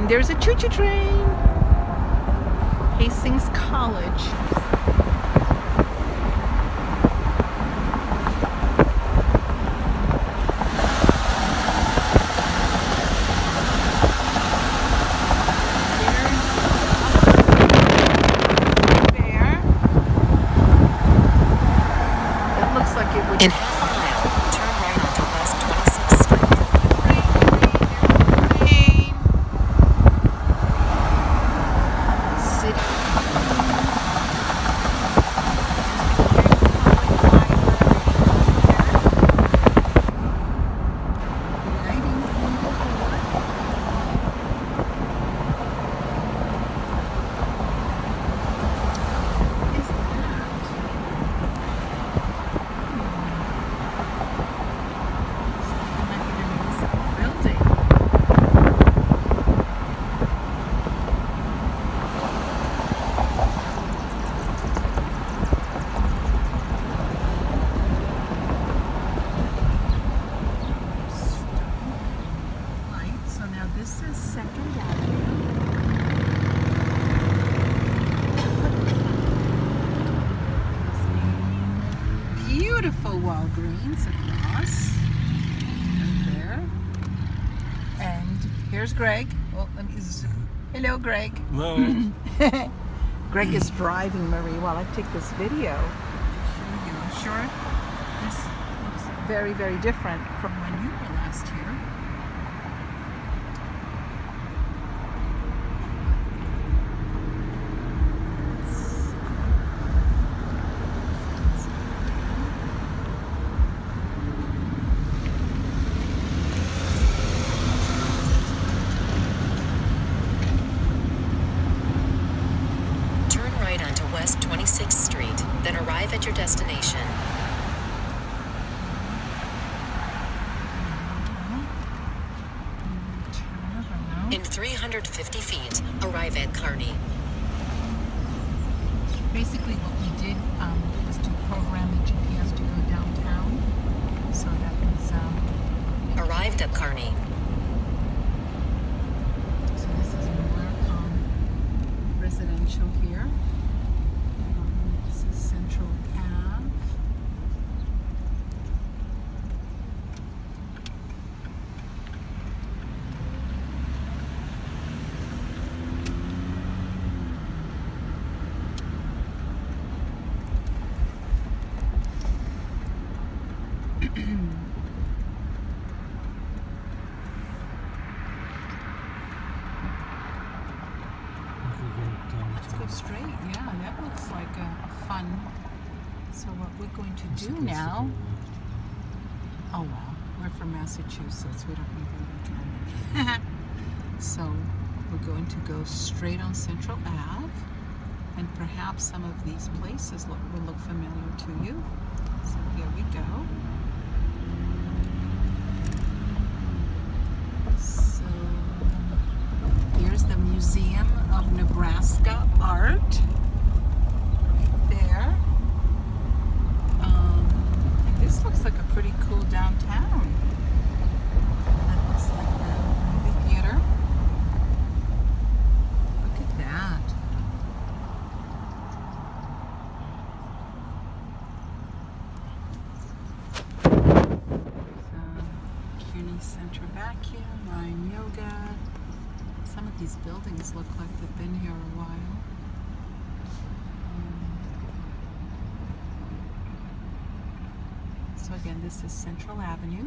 And there's a choo-choo train. Hastings College. In half a mile, turn right onto West 26th Street. Beautiful Walgreens across right there. And here's Greg. Oh, let me zoom. Hello, Greg. Hello. Greg is driving, Marie, while I take this video. I'm sure this looks very, very different from when you were last here. West 26th Street, then arrive at your destination. In 350 feet, arrive at Kearney. Basically what we did was to program the GPS to go downtown, so that was... Arrived at Kearney. So this is more residential here. This is Central Ave. Let's go straight. Yeah, that looks like a fun. So what we're going to do now? Oh well, we're from Massachusetts. We don't need to go. So we're going to go straight on Central Ave, and perhaps some of these places will look familiar to you. So here we go. So here's the Museum of Nebraska Art, right there. And this looks like a pretty cool downtown. That looks like a movie theater. Look at that. Kearney Center Vacuum, Ryan Yoga. Some of these buildings look like they've been here a while. So again, this is Central Avenue.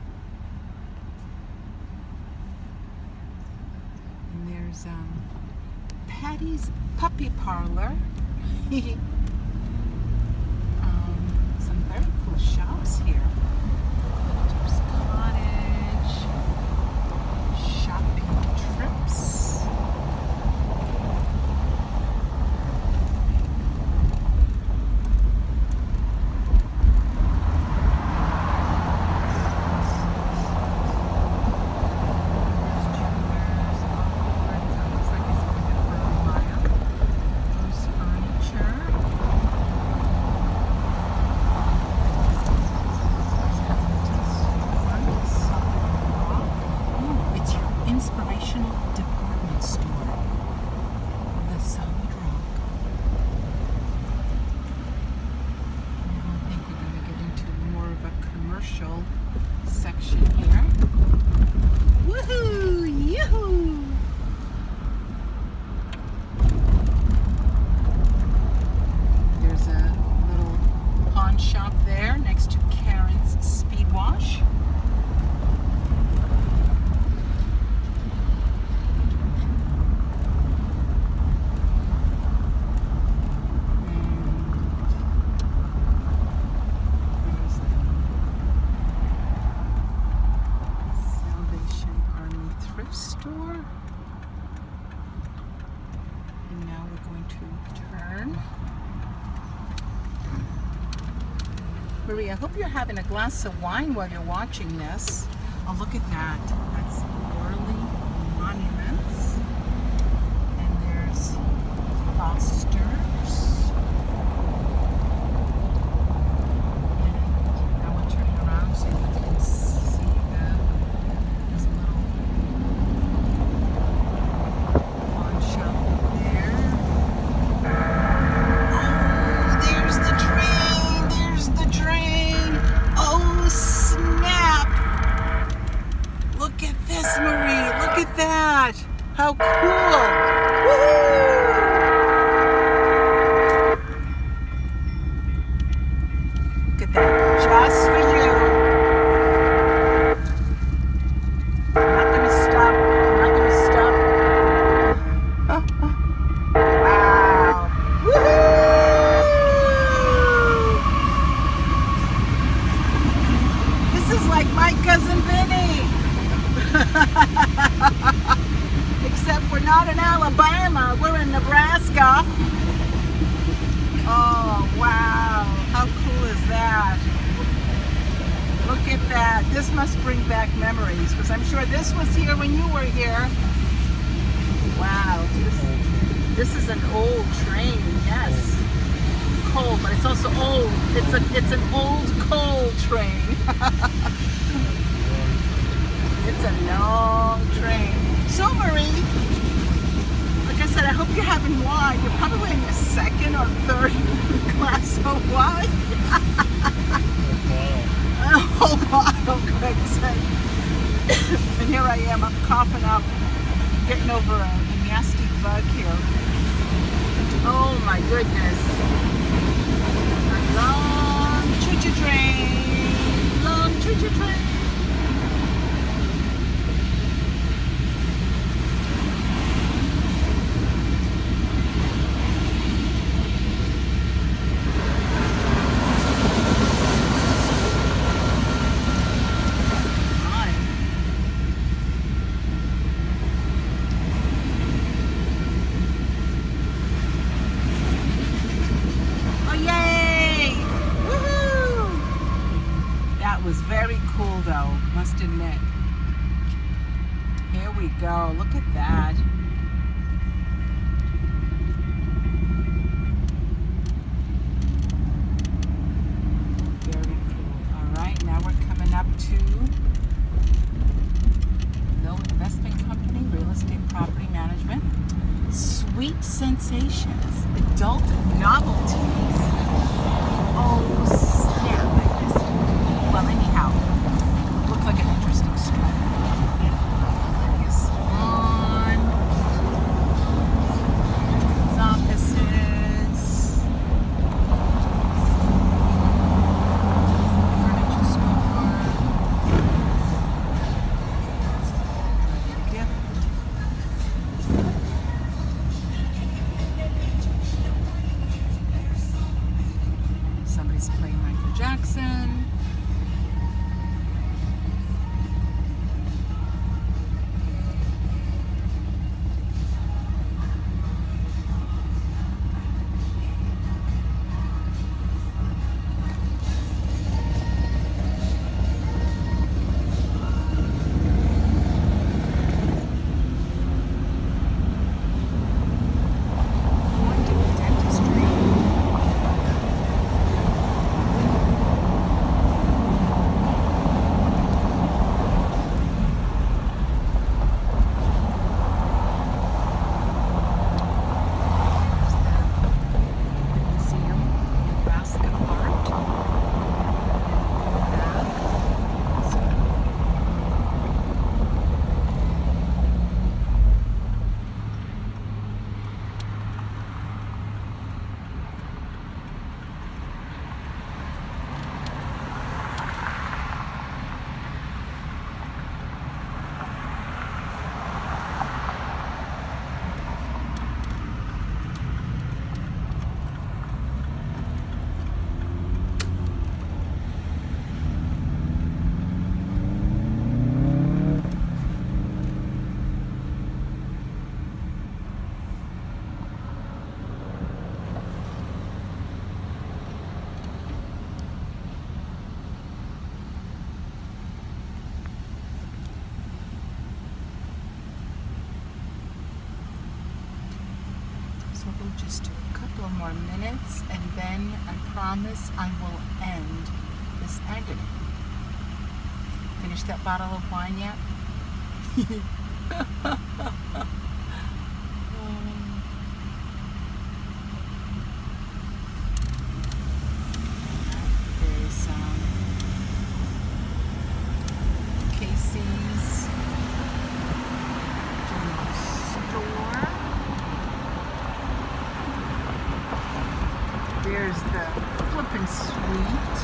And there's Patty's Puppy Parlor. Some very cool shops here. There's Cottage, shopping trips. Inspirational department store. And now we're going to turn. Marie, I hope you're having a glass of wine while you're watching this. Oh, look at that. That's Worley Monuments. And there's Foster's. And now we'll turn it around so you can see there's a little pawn shop there. Oh, there's the train. There's the train. Oh, snap. Look at this, Marie. Look at that. How cool. Woohoo! Look at that. Just for you. I'm not going to stop. I'm not going to stop. Wow. Woohoo! This is like my cousin Vinny. Except we're not in Alabama, we're in Nebraska. Oh, wow. How cool is that? Look at that. This must bring back memories, because I'm sure this was here when you were here. Wow. This is an old train, yes. Coal, but it's also old. It's an old coal train. It's a long train. So, Marie, like I said, I hope you're having wine. You're probably in your second or third glass of wine. A whole bottle, Greg's saying. And here I am, I'm coughing up, getting over a nasty bug here. Oh my goodness. A long choo-choo train. Long choo-choo train. Was very cool though, must admit. Here we go, look at that. Very cool. Alright, now we're coming up to No Investment Company, Real Estate Property Management. Sweet Sensations, Adult Novelties. Oh, snap. Well, anyhow, looks like an interesting store. There's one. There's offices. Furniture store. Gift. We'll just do a couple of more minutes, and then I promise I will end this agony. Finish that bottle of wine yet? There's Casey's General Store. There's the Flippin' Sweet.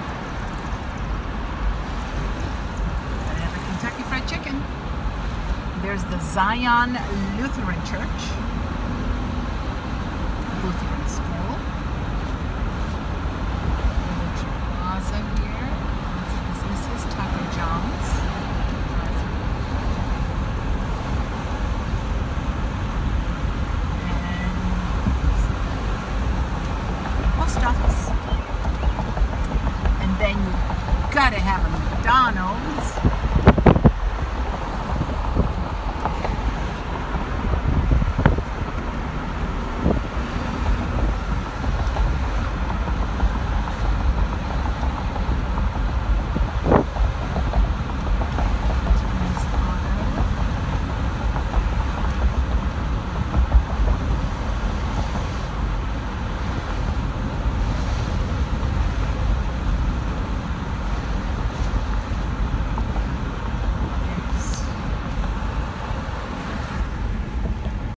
Gotta have a Kentucky Fried Chicken. There's the Zion Lutheran Church, Lutheran School.